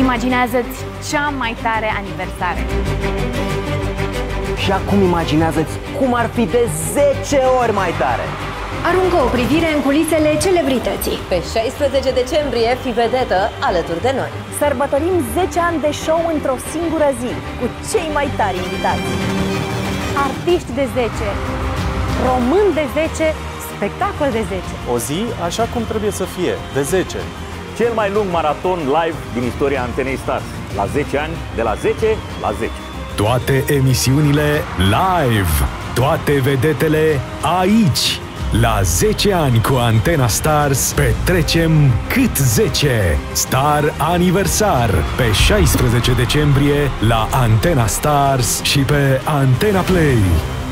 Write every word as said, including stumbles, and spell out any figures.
Imaginează-ți cea mai tare aniversare. Și acum imaginează-ți cum ar fi de zece ori mai tare. Aruncă o privire în culisele celebrității. Pe șaisprezece decembrie fii vedetă alături de noi. Sărbătorim zece ani de show într-o singură zi, cu cei mai tari invitați. Artiști de zece, români de zece, spectacol de zece. O zi așa cum trebuie să fie, de zece. Cel mai lung maraton live din istoria Antenei Stars. La zece ani, de la zece la zece. Toate emisiunile live, toate vedetele aici. La zece ani cu Antena Stars petrecem cât zece. Star Aniversar pe șaisprezece decembrie la Antena Stars și pe Antena Play.